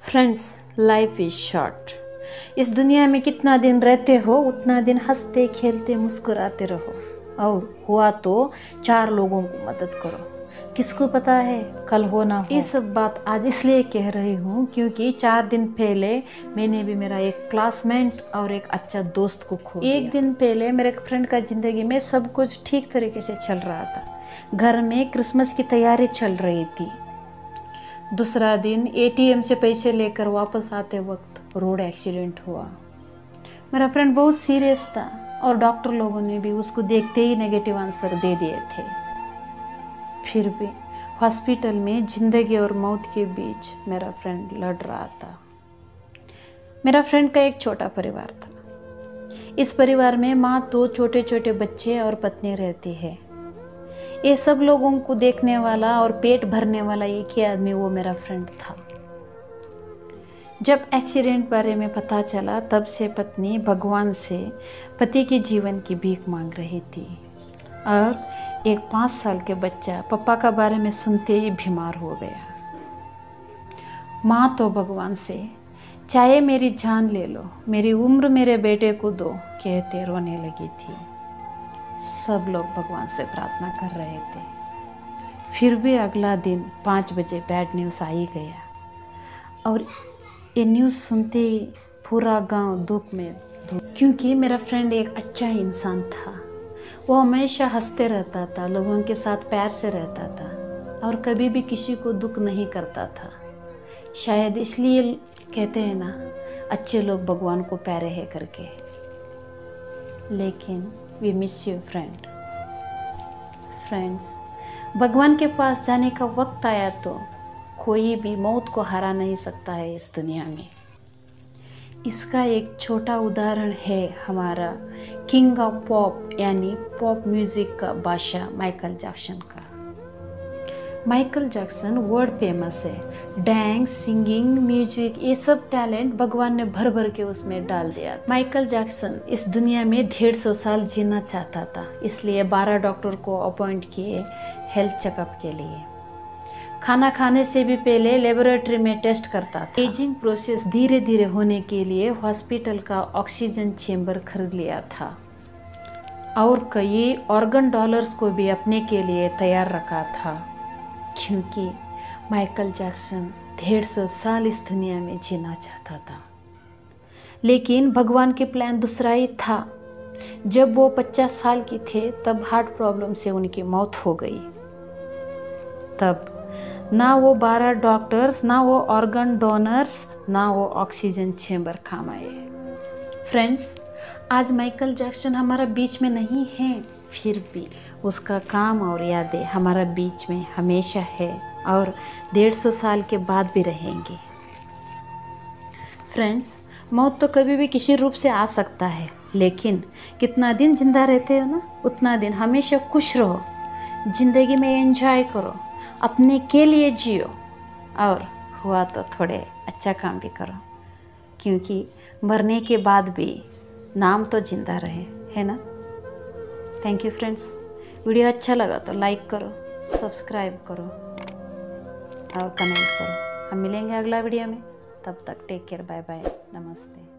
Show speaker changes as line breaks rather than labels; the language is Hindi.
Friends, life is short. इस दुनिया में कितना दिन रहते हो उतना दिन हंसते खेलते मुस्कुराते रहो, और हुआ तो 4 लोगों को मदद करो। किसको पता है कल हो ना हो। ये सब बात आज इसलिए कह रही हूँ क्योंकि 4 दिन पहले मैंने भी मेरा एक क्लासमेट और एक अच्छा दोस्त को खो दिया। 1 दिन पहले मेरे फ्रेंड का जिंदगी में सब कुछ ठीक तरीके से चल रहा था। घर में क्रिसमस की तैयारी चल रही थी। दूसरा दिन एटीएम से पैसे लेकर वापस आते वक्त रोड एक्सीडेंट हुआ। मेरा फ्रेंड बहुत सीरियस था और डॉक्टर लोगों ने भी उसको देखते ही नेगेटिव आंसर दे दिए थे। फिर भी हॉस्पिटल में जिंदगी और मौत के बीच मेरा फ्रेंड लड़ रहा था। मेरा फ्रेंड का एक छोटा परिवार था। इस परिवार में माँ 2 छोटे छोटे बच्चे और पत्नी रहती है। ये सब लोगों को देखने वाला और पेट भरने वाला एक ही आदमी वो मेरा फ्रेंड था। जब एक्सीडेंट बारे में पता चला तब से पत्नी भगवान से पति के जीवन की भीख मांग रही थी, और एक 5 साल के बच्चा पापा का बारे में सुनते ही बीमार हो गया। माँ तो भगवान से चाहे मेरी जान ले लो, मेरी उम्र मेरे बेटे को दो कहते रोने लगी थी। सब लोग भगवान से प्रार्थना कर रहे थे। फिर भी अगला दिन 5 बजे बैड न्यूज़ आ ही गया, और ये न्यूज़ सुनते ही पूरा गांव दुख में क्योंकि मेरा फ्रेंड एक अच्छा इंसान था। वो हमेशा हंसते रहता था, लोगों के साथ प्यार से रहता था और कभी भी किसी को दुख नहीं करता था। शायद इसलिए कहते हैं ना, अच्छे लोग भगवान को प्यारे है करके। लेकिन वी मिस यू फ्रेंड्स, भगवान के पास जाने का वक्त आया तो कोई भी मौत को हरा नहीं सकता है इस दुनिया में। इसका एक छोटा उदाहरण है हमारा किंग ऑफ पॉप यानी पॉप म्यूजिक का बादशाह माइकल जैक्सन का। माइकल जैक्सन वर्ल्ड फेमस है। डांस, सिंगिंग, म्यूजिक, ये सब टैलेंट भगवान ने भर भर के उसमें डाल दिया। माइकल जैक्सन इस दुनिया में 150 साल जीना चाहता था, इसलिए 12 डॉक्टर को अपॉइंट किए हेल्थ चेकअप के लिए। खाना खाने से भी पहले लेबोरेटरी में टेस्ट करता था। एजिंग प्रोसेस धीरे धीरे होने के लिए हॉस्पिटल का ऑक्सीजन चेंबर खरीद लिया था, और कई ऑर्गन डॉलर्स को भी अपने के लिए तैयार रखा था, क्योंकि माइकल जैक्सन 150 साल इस दुनिया में जीना चाहता था। लेकिन भगवान के प्लान दूसरा ही था। जब वो 50 साल की थे तब हार्ट प्रॉब्लम से उनकी मौत हो गई। तब ना वो 12 डॉक्टर्स, ना वो ऑर्गन डोनर्स, ना वो ऑक्सीजन चेंबर काम आए। फ्रेंड्स, आज माइकल जैक्सन हमारा बीच में नहीं है, फिर भी उसका काम और यादें हमारा बीच में हमेशा है और 150 साल के बाद भी रहेंगे। फ्रेंड्स, मौत तो कभी भी किसी रूप से आ सकता है, लेकिन कितना दिन जिंदा रहते हो ना उतना दिन हमेशा खुश रहो, जिंदगी में एंजॉय करो, अपने के लिए जियो, और हुआ तो थोड़े अच्छा काम भी करो, क्योंकि मरने के बाद भी नाम तो जिंदा रहे, है ना। Thank you friends. वीडियो अच्छा लगा तो लाइक करो, सब्सक्राइब करो और कमेंट करो। हम मिलेंगे अगला वीडियो में। तब तक टेक केयर, बाय बाय, नमस्ते।